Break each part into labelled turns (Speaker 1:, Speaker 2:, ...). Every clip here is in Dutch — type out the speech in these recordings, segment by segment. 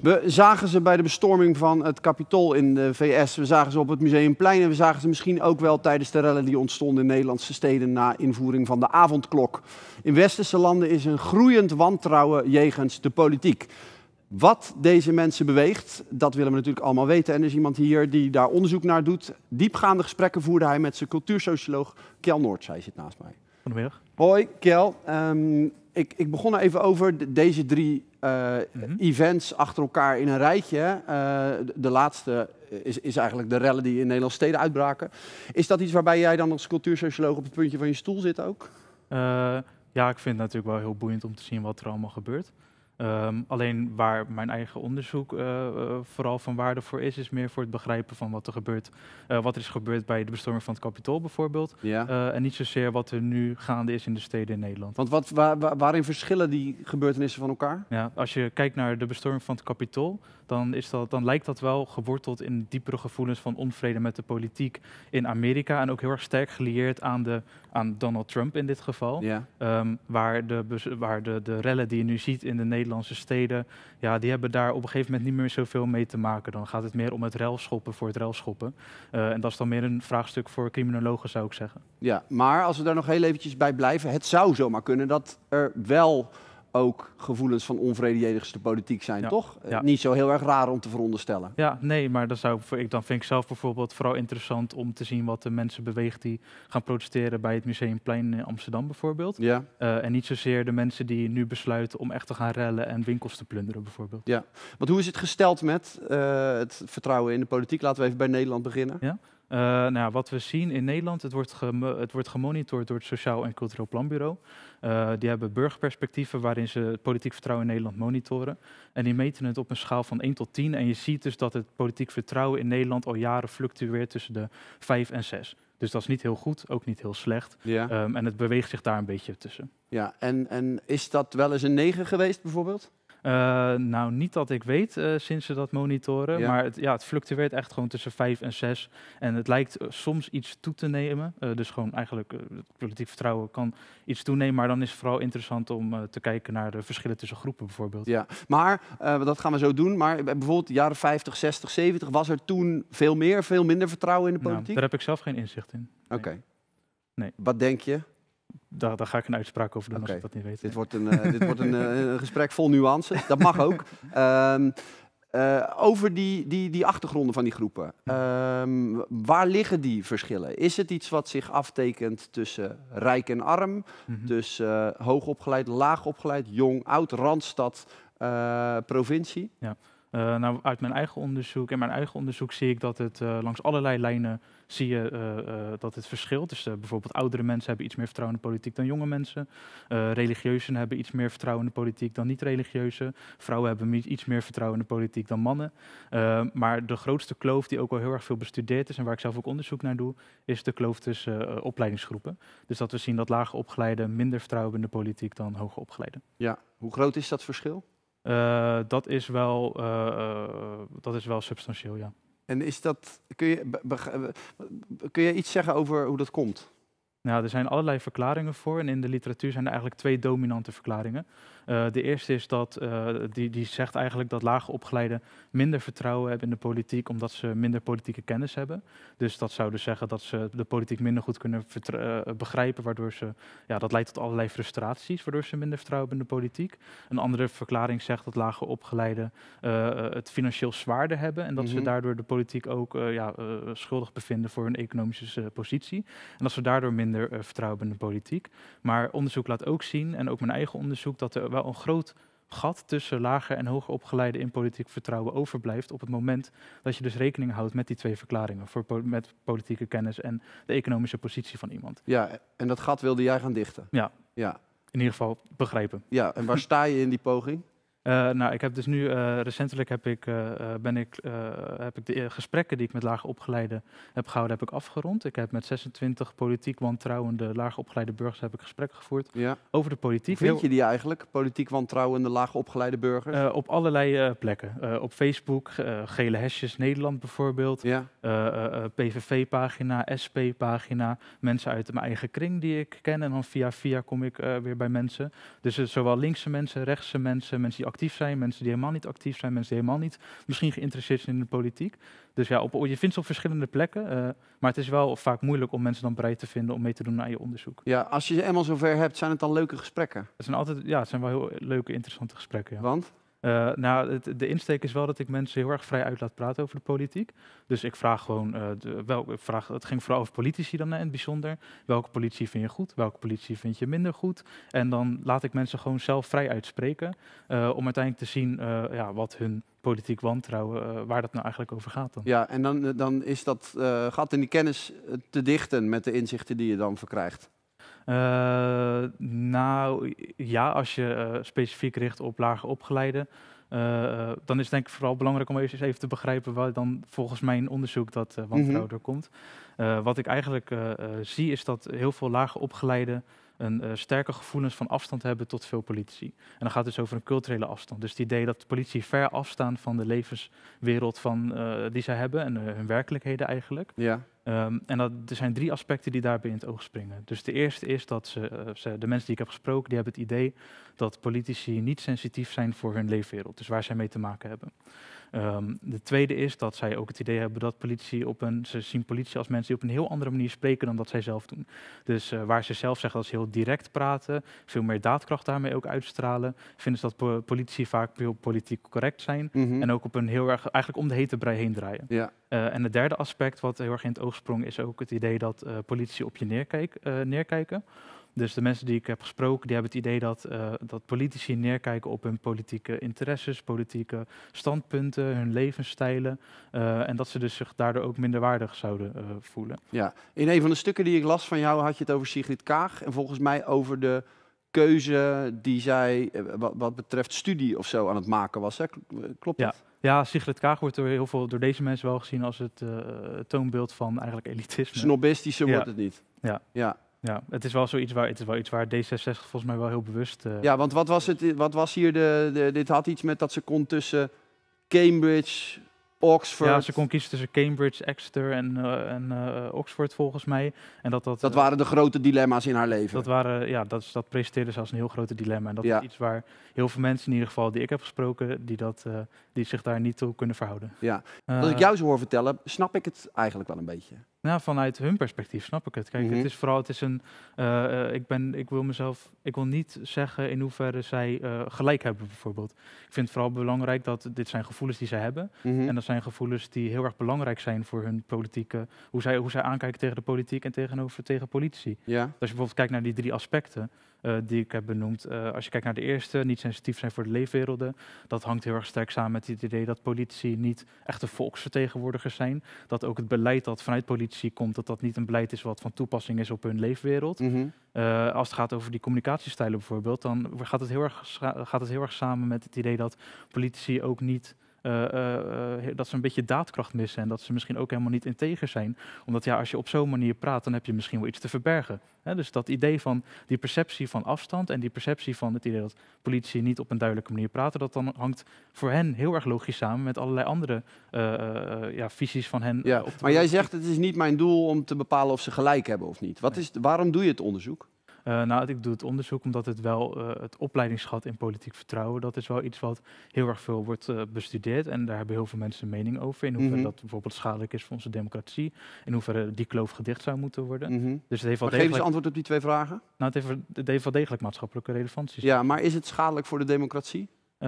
Speaker 1: We zagen ze bij de bestorming van het Capitool in de VS. We zagen ze op het Museumplein en we zagen ze misschien ook wel tijdens de rellen die ontstonden in Nederlandse steden na invoering van de avondklok. In westerse landen is een groeiend wantrouwen jegens de politiek. Wat deze mensen beweegt, dat willen we natuurlijk allemaal weten. En er is iemand hier die daar onderzoek naar doet. Diepgaande gesprekken voerde hij met zijn cultuursocioloog Kjell Noordzij. Hij zit naast mij.
Speaker 2: Goedemiddag.
Speaker 1: Hoi Kjell. Ik begon er even over deze drie events achter elkaar in een rijtje. De laatste is eigenlijk de rellen die in Nederlandse steden uitbraken. Is dat iets waarbij jij dan als cultuursocioloog op het puntje van je stoel zit ook?
Speaker 2: Ja, ik vind het natuurlijk wel heel boeiend om te zien wat er allemaal gebeurt. Alleen waar mijn eigen onderzoek vooral van waarde voor is meer voor het begrijpen van wat er gebeurt. Wat er is gebeurd bij de bestorming van het Capitool bijvoorbeeld.
Speaker 1: Ja.
Speaker 2: En niet zozeer wat er nu gaande is in de steden in Nederland.
Speaker 1: Want waarin verschillen die gebeurtenissen van elkaar?
Speaker 2: Ja, als je kijkt naar de bestorming van het Capitool, dan lijkt dat wel geworteld in diepere gevoelens van onvrede met de politiek in Amerika. En ook heel erg sterk gelieerd aan Donald Trump in dit geval.
Speaker 1: Ja.
Speaker 2: Waar de rellen die je nu ziet in de Nederlandse steden, ja, die hebben daar op een gegeven moment niet meer zoveel mee te maken. Dan gaat het meer om het relschoppen voor het relschoppen. En dat is dan meer een vraagstuk voor criminologen, zou ik zeggen.
Speaker 1: Ja, maar als we daar nog heel eventjes bij blijven, het zou zomaar kunnen dat er wel ook gevoelens van onvrede jegens de politiek zijn, toch?
Speaker 2: Ja.
Speaker 1: Niet zo heel erg raar om te veronderstellen.
Speaker 2: Ja, nee, maar dan vind ik zelf bijvoorbeeld vooral interessant om te zien wat de mensen beweegt die gaan protesteren bij het Museumplein in Amsterdam bijvoorbeeld.
Speaker 1: Ja.
Speaker 2: En niet zozeer de mensen die nu besluiten om echt te gaan rellen en winkels te plunderen bijvoorbeeld.
Speaker 1: Ja, want hoe is het gesteld met het vertrouwen in de politiek? Laten we even bij Nederland beginnen.
Speaker 2: Ja. Wat we zien in Nederland, het wordt gemonitord door het Sociaal en Cultureel Planbureau. Die hebben burgerperspectieven waarin ze het politiek vertrouwen in Nederland monitoren. En die meten het op een schaal van 1 tot 10. En je ziet dus dat het politiek vertrouwen in Nederland al jaren fluctueert tussen de 5 en 6. Dus dat is niet heel goed, ook niet heel slecht.
Speaker 1: Ja.
Speaker 2: En het beweegt zich daar een beetje tussen.
Speaker 1: Ja, en is dat wel eens een 9 geweest bijvoorbeeld?
Speaker 2: Nou, niet dat ik weet sinds ze dat monitoren,
Speaker 1: Ja.
Speaker 2: maar het fluctueert echt gewoon tussen 5 en 6. En het lijkt soms iets toe te nemen. Dus gewoon eigenlijk het politiek vertrouwen kan iets toenemen, maar dan is het vooral interessant om te kijken naar de verschillen tussen groepen bijvoorbeeld.
Speaker 1: Ja, maar dat gaan we zo doen. Maar bijvoorbeeld de jaren 50, 60, 70, was er toen veel minder vertrouwen in de politiek?
Speaker 2: Nou, daar heb ik zelf geen inzicht in. Nee.
Speaker 1: Oké.
Speaker 2: Nee.
Speaker 1: Wat denk je?
Speaker 2: Daar ga ik een uitspraak over doen als ik dat niet weet.
Speaker 1: Dit wordt een gesprek vol nuance. Dat mag ook. Over die achtergronden van die groepen. Waar liggen die verschillen? Is het iets wat zich aftekent tussen rijk en arm? Tussen hoogopgeleid, laagopgeleid, jong, oud, randstad, provincie?
Speaker 2: Ja. Nou, uit mijn eigen onderzoek zie ik dat het langs allerlei lijnen zie je dat het verschilt. Dus bijvoorbeeld oudere mensen hebben iets meer vertrouwen in de politiek dan jonge mensen. Religieuzen hebben iets meer vertrouwen in de politiek dan niet-religieuzen. Vrouwen hebben iets meer vertrouwen in de politiek dan mannen. Maar de grootste kloof die ook wel heel erg veel bestudeerd is en waar ik zelf ook onderzoek naar doe, is de kloof tussen opleidingsgroepen. Dus dat we zien dat lager opgeleiden minder vertrouwen hebben in de politiek dan hoger opgeleiden.
Speaker 1: Ja, hoe groot is dat verschil?
Speaker 2: Dat is wel substantieel, ja.
Speaker 1: En is dat, kun je iets zeggen over hoe dat komt?
Speaker 2: Nou, er zijn allerlei verklaringen voor en in de literatuur zijn er eigenlijk 2 dominante verklaringen. De eerste is dat die zegt eigenlijk dat lager opgeleiden minder vertrouwen hebben in de politiek omdat ze minder politieke kennis hebben. Dus dat zou dus zeggen dat ze de politiek minder goed kunnen begrijpen, waardoor dat leidt tot allerlei frustraties, waardoor ze minder vertrouwen hebben in de politiek. Een andere verklaring zegt dat lager opgeleiden het financieel zwaarder hebben en dat ze daardoor de politiek ook schuldig bevinden voor hun economische positie. En dat ze daardoor minder vertrouwen hebben in de politiek. Maar onderzoek laat ook zien, en ook mijn eigen onderzoek, dat er wel een groot gat tussen lager en hoger opgeleide in politiek vertrouwen overblijft op het moment dat je dus rekening houdt met die 2 verklaringen, met politieke kennis en de economische positie van iemand.
Speaker 1: Ja, en dat gat wilde jij gaan dichten?
Speaker 2: Ja,
Speaker 1: ja.
Speaker 2: In ieder geval begrijpen.
Speaker 1: Ja, en waar sta je in die poging?
Speaker 2: Nou, ik heb dus nu recentelijk heb ik de gesprekken die ik met lager opgeleiden heb gehouden, heb ik afgerond. Ik heb met 26 politiek wantrouwende lager opgeleide burgers heb ik gesprekken gevoerd over de politiek.
Speaker 1: Hoe vind je die eigenlijk, politiek wantrouwende laag opgeleide burgers?
Speaker 2: Op allerlei plekken. Op Facebook, Gele Hesjes Nederland bijvoorbeeld, PVV-pagina, SP-pagina, mensen uit mijn eigen kring die ik ken en dan via kom ik weer bij mensen. Dus zowel linkse mensen, rechtse mensen, mensen die actief zijn, mensen die helemaal niet actief zijn, mensen die helemaal niet misschien geïnteresseerd zijn in de politiek. Dus ja, je vindt ze op verschillende plekken, maar het is wel vaak moeilijk om mensen dan bereid te vinden om mee te doen aan je onderzoek.
Speaker 1: Ja, als je ze eenmaal zover hebt, zijn het dan leuke gesprekken?
Speaker 2: Het zijn wel heel leuke, interessante gesprekken. Ja.
Speaker 1: Want?
Speaker 2: De insteek is wel dat ik mensen heel erg vrij uit laat praten over de politiek. Dus ik vraag gewoon, het ging vooral over politici dan in het bijzonder. Welke politici vind je goed, welke politici vind je minder goed? En dan laat ik mensen gewoon zelf vrij uitspreken, om uiteindelijk te zien wat hun politiek wantrouwen, waar dat nou eigenlijk over gaat dan.
Speaker 1: Ja, en dan is dat gat in die kennis te dichten met de inzichten die je dan verkrijgt.
Speaker 2: Nou ja, als je specifiek richt op lager opgeleiden, dan is het denk ik vooral belangrijk om eens even te begrijpen waar dan volgens mijn onderzoek dat wantrouwen door komt. Wat ik eigenlijk zie is dat heel veel lager opgeleiden een sterke gevoelens van afstand hebben tot veel politici. En dan gaat het dus over een culturele afstand. Dus het idee dat de politici ver afstaan van de levenswereld die zij hebben en hun werkelijkheden eigenlijk.
Speaker 1: Ja.
Speaker 2: Er zijn 3 aspecten die daarbij in het oog springen. Dus de eerste is dat de mensen die ik heb gesproken, die hebben het idee dat politici niet sensitief zijn voor hun leefwereld. Dus waar zij mee te maken hebben. De tweede is dat zij ook het idee hebben dat ze zien politici als mensen die op een heel andere manier spreken dan dat zij zelf doen. Dus waar ze zelf zeggen dat ze heel direct praten, veel meer daadkracht daarmee ook uitstralen, vinden ze dat politici vaak heel politiek correct zijn en ook op een heel erg, eigenlijk om de hete brei heen draaien.
Speaker 1: Ja.
Speaker 2: En het derde aspect wat heel erg in het oog sprong is ook het idee dat politici op je neerkijken. Dus de mensen die ik heb gesproken, die hebben het idee dat politici neerkijken op hun politieke interesses, politieke standpunten, hun levensstijlen. En dat ze dus zich daardoor ook minderwaardig zouden voelen.
Speaker 1: Ja, in een van de stukken die ik las van jou had je het over Sigrid Kaag. En volgens mij over de keuze die zij wat betreft studie of zo aan het maken was. Hè? Klopt dat?
Speaker 2: Ja, Sigrid Kaag wordt door deze mensen wel gezien als het toonbeeld van eigenlijk elitisme.
Speaker 1: Snobistische wordt het niet.
Speaker 2: Ja, het is wel iets waar D66 volgens mij wel heel bewust...
Speaker 1: Ja, want wat was hier dit had iets met dat ze kon tussen Cambridge, Oxford...
Speaker 2: Ja, ze kon kiezen tussen Cambridge, Exeter en Oxford volgens mij. En dat
Speaker 1: waren de grote dilemma's in haar leven.
Speaker 2: Dat presenteerde ze als een heel grote dilemma. En dat is iets waar heel veel mensen, in ieder geval die ik heb gesproken, die zich daar niet toe kunnen verhouden.
Speaker 1: Ja, als ik jou zo hoor vertellen, snap ik het eigenlijk wel een beetje.
Speaker 2: Nou, vanuit hun perspectief snap ik het. Kijk, ik wil niet zeggen in hoeverre zij gelijk hebben bijvoorbeeld. Ik vind het vooral belangrijk dat dit zijn gevoelens die zij hebben. En dat zijn gevoelens die heel erg belangrijk zijn voor hun politieke, hoe zij aankijken tegen de politiek en tegen politici.
Speaker 1: Ja.
Speaker 2: Als je bijvoorbeeld kijkt naar die 3 aspecten die ik heb benoemd. Als je kijkt naar de eerste, niet sensitief zijn voor de leefwerelden. Dat hangt heel erg sterk samen met het idee dat politici niet echte volksvertegenwoordigers zijn. Dat ook het beleid dat vanuit politici komt, dat niet een beleid is wat van toepassing is op hun leefwereld. Als het gaat over die communicatiestijlen bijvoorbeeld, dan gaat het heel erg samen met het idee dat politici ook niet... dat ze een beetje daadkracht missen en dat ze misschien ook helemaal niet integer zijn. Omdat als je op zo'n manier praat, dan heb je misschien wel iets te verbergen. Dus dat idee van die perceptie van afstand en die perceptie van het idee dat politici niet op een duidelijke manier praten, dat dan hangt voor hen heel erg logisch samen met allerlei andere visies van hen.
Speaker 1: Ja, maar jij zegt het is niet mijn doel om te bepalen of ze gelijk hebben of niet. Waarom doe je het onderzoek?
Speaker 2: Ik doe het onderzoek omdat het wel het opleidingsgat in politiek vertrouwen, dat is wel iets wat heel erg veel wordt bestudeerd. En daar hebben heel veel mensen een mening over. In hoeverre dat bijvoorbeeld schadelijk is voor onze democratie. In hoeverre die kloof gedicht zou moeten worden. Dus het heeft wel
Speaker 1: geef eens antwoord op die 2 vragen.
Speaker 2: Nou, het heeft wel degelijk maatschappelijke relevantie.
Speaker 1: Ja, maar is het schadelijk voor de democratie?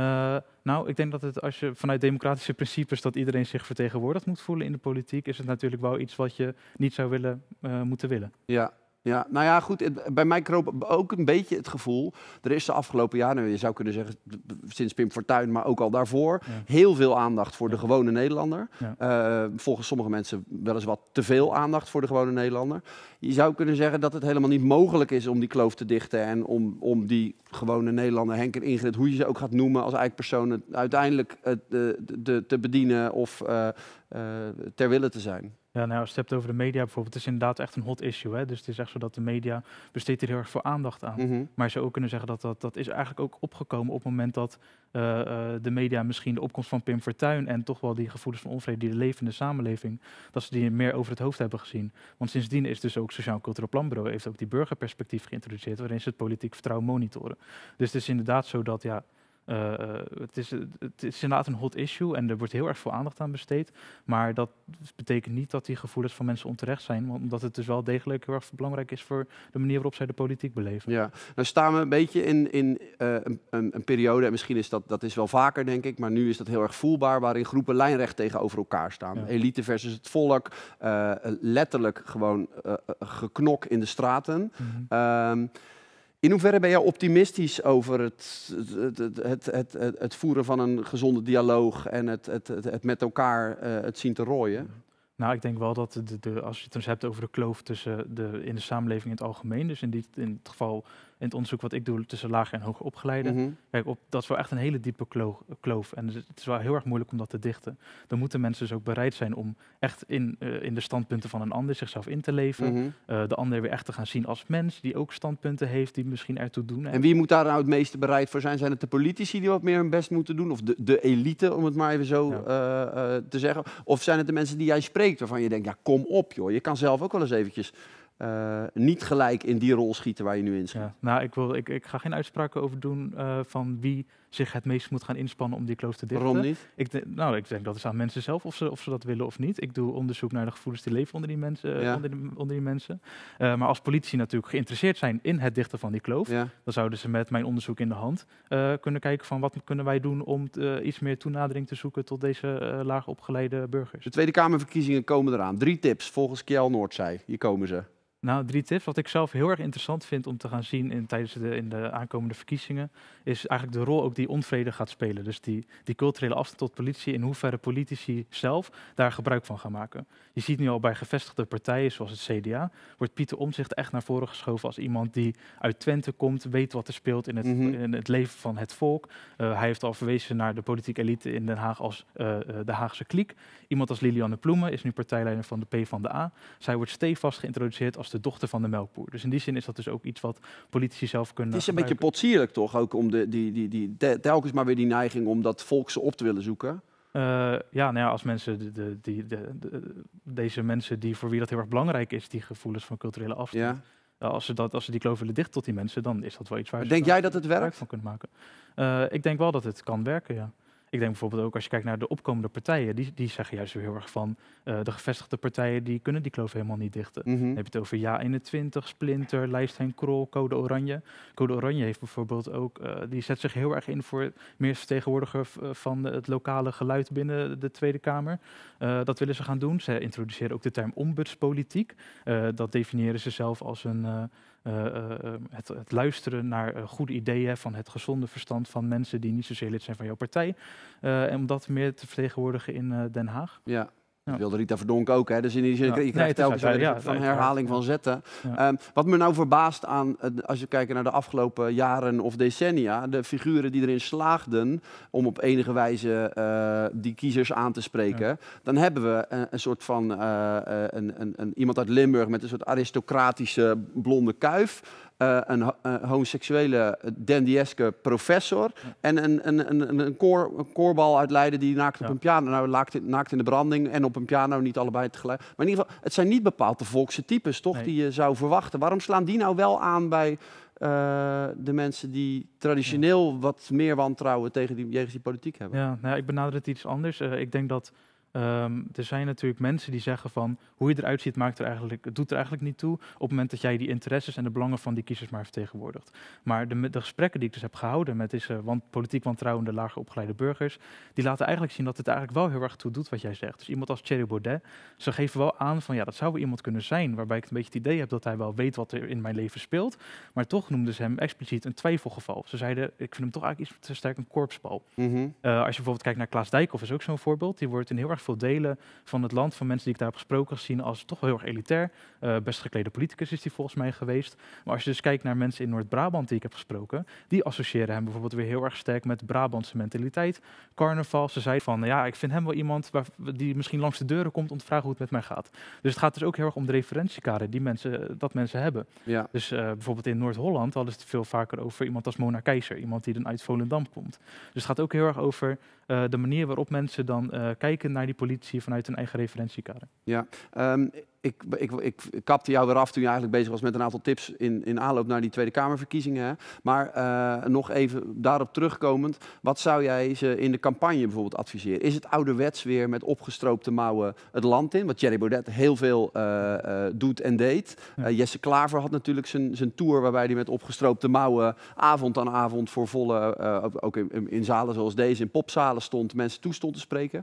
Speaker 2: Ik denk dat als je vanuit democratische principes dat iedereen zich vertegenwoordigd moet voelen in de politiek, is het natuurlijk wel iets wat je niet zou moeten willen.
Speaker 1: Ja, nou ja, goed. Bij mij kroop ook een beetje het gevoel. Er is de afgelopen jaren, je zou kunnen zeggen sinds Pim Fortuyn, maar ook al daarvoor, heel veel aandacht voor de gewone Nederlander. Volgens sommige mensen wel eens wat te veel aandacht voor de gewone Nederlander. Je zou kunnen zeggen dat het helemaal niet mogelijk is om die kloof te dichten en om die gewone Nederlander, Henk en Ingrid, hoe je ze ook gaat noemen als eikpersonen, uiteindelijk te bedienen of ter wille te zijn.
Speaker 2: Ja, als je het hebt over de media bijvoorbeeld, het is inderdaad echt een hot issue. Hè? Dus het is echt zo dat de media besteedt hier heel erg veel aandacht aan. Maar je zou ook kunnen zeggen dat is eigenlijk ook opgekomen op het moment dat de media misschien de opkomst van Pim Fortuyn en toch wel die gevoelens van onvrede die er leven in de samenleving, dat ze die meer over het hoofd hebben gezien. Want sindsdien is dus ook Sociaal Cultureel Planbureau heeft ook die burgerperspectief geïntroduceerd, waarin ze het politiek vertrouwen monitoren. Dus het is inderdaad zo dat Het is inderdaad een hot issue en er wordt heel erg veel aandacht aan besteed. Maar dat betekent niet dat die gevoelens van mensen onterecht zijn. Omdat het dus wel degelijk heel erg belangrijk is voor de manier waarop zij de politiek beleven.
Speaker 1: Ja, nou staan we een beetje in een periode, en misschien is dat is wel vaker denk ik, maar nu is dat heel erg voelbaar, waarin groepen lijnrecht tegenover elkaar staan. Ja. Elite versus het volk, letterlijk gewoon geknok in de straten. In hoeverre ben jij optimistisch over het voeren van een gezonde dialoog en het met elkaar het zien te rooien?
Speaker 2: Nou, ik denk wel dat als je het dus hebt over de kloof tussen in de samenleving in het algemeen, dus in het geval in het onderzoek wat ik doe tussen lager en hoger opgeleiden, kijk, dat is wel echt een hele diepe kloof. En het is wel heel erg moeilijk om dat te dichten. Dan moeten mensen dus ook bereid zijn om echt in de standpunten van een ander zichzelf in te leven. De ander weer echt te gaan zien als mens die ook standpunten heeft die misschien ertoe doen.
Speaker 1: En wie moet daar nou het meeste bereid voor zijn? Zijn het de politici die wat meer hun best moeten doen? Of de elite, om het maar even zo te zeggen? Of zijn het de mensen die jij spreekt waarvan je denkt, ja kom op joh, je kan zelf ook wel eens eventjes niet gelijk in die rol schieten waar je nu in schiet.
Speaker 2: Ja, nou, ik ga geen uitspraken over doen van wie zich het meest moet gaan inspannen om die kloof te dichten.
Speaker 1: Waarom niet?
Speaker 2: Ik denk dat is aan mensen zelf of ze dat willen of niet. Ik doe onderzoek naar de gevoelens die leven onder die mensen. Onder die mensen. Maar als politici natuurlijk geïnteresseerd zijn in het dichten van die kloof, dan zouden ze met mijn onderzoek in de hand kunnen kijken van wat kunnen wij doen om iets meer toenadering te zoeken tot deze laag opgeleide burgers.
Speaker 1: De Tweede Kamerverkiezingen komen eraan. 3 tips volgens Kjell Noordzij. Hier komen ze.
Speaker 2: Nou, 3 tips. Wat ik zelf heel erg interessant vind om te gaan zien tijdens de aankomende verkiezingen, is eigenlijk de rol ook die onvrede gaat spelen. Dus die culturele afstand tot politie, in hoeverre politici zelf daar gebruik van gaan maken. Je ziet nu al bij gevestigde partijen, zoals het CDA, wordt Pieter Omtzigt echt naar voren geschoven als iemand die uit Twente komt, weet wat er speelt in het leven van het volk. Hij heeft al verwezen naar de politieke elite in Den Haag als de Haagse kliek. Iemand als Lilianne Ploemen is nu partijleider van de PvdA. Zij wordt stevast geïntroduceerd als de dochter van de melkboer. Dus in die zin is dat dus ook iets wat politici zelf kunnen
Speaker 1: Het is een
Speaker 2: gebruiken.
Speaker 1: beetje potsierlijk toch, ook om telkens maar weer die neiging om dat volkse op te willen zoeken.
Speaker 2: Als mensen, deze mensen voor wie dat heel erg belangrijk is, die gevoelens van culturele afstand, als ze die kloof willen dichten tot die mensen, dan is dat wel iets waar ze
Speaker 1: Denk jij dat het werkt?
Speaker 2: Van kunnen maken. Ik denk wel dat het kan werken, ja. Ik denk bijvoorbeeld ook als je kijkt naar de opkomende partijen, die zeggen juist weer heel erg van de gevestigde partijen die kunnen die kloof helemaal niet dichten. Dan heb je het over Ja21, Splinter, Lijst Henk Krol, Code Oranje. Code Oranje heeft bijvoorbeeld ook, die zet zich heel erg in voor meer vertegenwoordiger van het lokale geluid binnen de Tweede Kamer. Dat willen ze gaan doen. Ze introduceren ook de term ombudspolitiek. Dat definiëren ze zelf als het luisteren naar goede ideeën van het gezonde verstand van mensen die niet zozeer lid zijn van jouw partij. En om dat meer te vertegenwoordigen in Den Haag.
Speaker 1: Ja. Dat wilde Rita Verdonk ook, hè? Dus in die zin, je krijgt telkens een herhaling van zetten. Ja. Wat me nou verbaast aan, als je kijkt naar de afgelopen jaren of decennia, de figuren die erin slaagden om op enige wijze die kiezers aan te spreken, dan hebben we een soort van iemand uit Limburg met een soort aristocratische blonde kuif. Een homoseksuele dandieske professor en een koorbal uit Leiden die naakt op een piano, naakt in de branding en op een piano, niet allebei tegelijk. Maar in ieder geval, het zijn niet bepaald de volkse types, toch, die je zou verwachten. Waarom slaan die nou wel aan bij de mensen die traditioneel wat meer wantrouwen jegens die politiek hebben?
Speaker 2: Ja, nou, ik benader het iets anders. Ik denk dat er zijn natuurlijk mensen die zeggen van hoe je eruit ziet het doet er eigenlijk niet toe op het moment dat jij die interesses en de belangen van die kiezers maar vertegenwoordigt. Maar de gesprekken die ik dus heb gehouden met politiek wantrouwende lager opgeleide burgers, die laten eigenlijk zien dat het eigenlijk wel heel erg toe doet wat jij zegt. Dus iemand als Thierry Baudet, ze geven wel aan van dat zou wel iemand kunnen zijn waarbij ik een beetje het idee heb dat hij wel weet wat er in mijn leven speelt, maar toch noemden ze hem expliciet een twijfelgeval. Ze zeiden, ik vind hem toch eigenlijk iets te sterk een korpsbal. Als je bijvoorbeeld kijkt naar Klaas Dijkhoff, is ook zo'n voorbeeld. Die wordt in heel erg veel delen van het land van mensen die ik daar heb gesproken gezien als toch wel heel erg elitair. Best geklede politicus is die volgens mij geweest. Maar als je dus kijkt naar mensen in Noord-Brabant die ik heb gesproken, die associëren hem bijvoorbeeld weer heel erg sterk met Brabantse mentaliteit. Carnaval, ze zei van ik vind hem wel iemand die misschien langs de deuren komt om te vragen hoe het met mij gaat. Dus het gaat dus ook heel erg om de referentiekader die mensen hebben. Ja. Dus bijvoorbeeld in Noord-Holland hadden ze het veel vaker over iemand als Mona Keizer, iemand die dan uit Volendam komt. Dus het gaat ook heel erg over de manier waarop mensen dan kijken naar die politici vanuit hun eigen referentiekader.
Speaker 1: Ja, ik kapte jou weer af toen je eigenlijk bezig was met een aantal tips in aanloop naar die Tweede Kamerverkiezingen. Hè? Maar nog even daarop terugkomend, wat zou jij ze in de campagne bijvoorbeeld adviseren? Is het ouderwets weer met opgestroopte mouwen het land in? Wat Thierry Baudet heel veel doet en deed.
Speaker 2: Ja.
Speaker 1: Jesse Klaver had natuurlijk zijn tour waarbij hij met opgestroopte mouwen avond aan avond voor volle, ook in zalen zoals deze, in popzalen stond, mensen toe stond te spreken.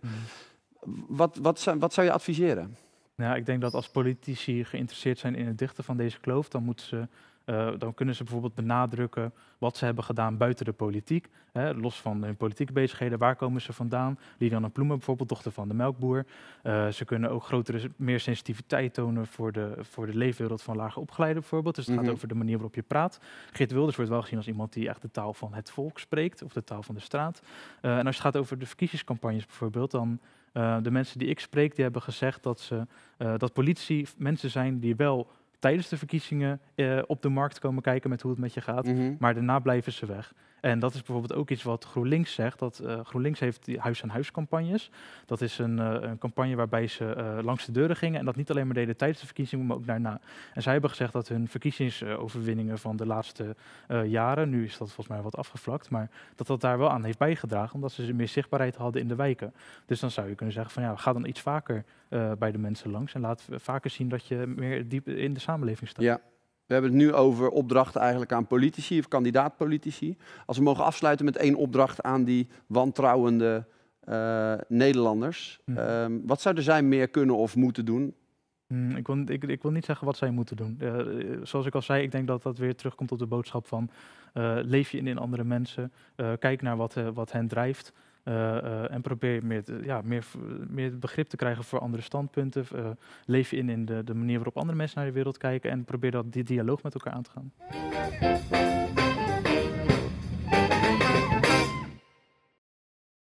Speaker 1: Wat zou je adviseren?
Speaker 2: Ja, ik denk dat als politici geïnteresseerd zijn in het dichten van deze kloof, dan kunnen ze bijvoorbeeld benadrukken wat ze hebben gedaan buiten de politiek. Hè, los van hun politieke bezigheden, waar komen ze vandaan? Lilianne Ploemen bijvoorbeeld, dochter van de melkboer. Ze kunnen ook meer sensitiviteit tonen voor de leefwereld van lager opgeleiden bijvoorbeeld. Dus het gaat over de manier waarop je praat. Geert Wilders wordt wel gezien als iemand die echt de taal van het volk spreekt, of de taal van de straat. En als het gaat over de verkiezingscampagnes bijvoorbeeld, dan de mensen die ik spreek, die hebben gezegd dat politici mensen zijn die wel tijdens de verkiezingen op de markt komen kijken met hoe het met je gaat, maar daarna blijven ze weg. En dat is bijvoorbeeld ook iets wat GroenLinks zegt. GroenLinks heeft die huis-aan-huis-campagnes. Dat is een campagne waarbij ze langs de deuren gingen en dat niet alleen maar deden tijdens de verkiezingen, maar ook daarna. En zij hebben gezegd dat hun verkiezingsoverwinningen van de laatste jaren, nu is dat volgens mij wat afgevlakt, maar dat daar wel aan heeft bijgedragen, omdat ze meer zichtbaarheid hadden in de wijken. Dus dan zou je kunnen zeggen van ja, ga dan iets vaker bij de mensen langs en laat vaker zien dat je meer diep in de samenleving staat.
Speaker 1: Ja. We hebben het nu over opdrachten eigenlijk aan politici of kandidaat-politici. Als we mogen afsluiten met één opdracht aan die wantrouwende Nederlanders. Wat zouden zij meer kunnen of moeten doen?
Speaker 2: Ik wil niet zeggen wat zij moeten doen. Zoals ik al zei, ik denk dat dat weer terugkomt op de boodschap van leef je in andere mensen. Kijk naar wat hen drijft. En probeer meer begrip te krijgen voor andere standpunten. Leef je in de manier waarop andere mensen naar de wereld kijken. En probeer die dialoog met elkaar aan te gaan.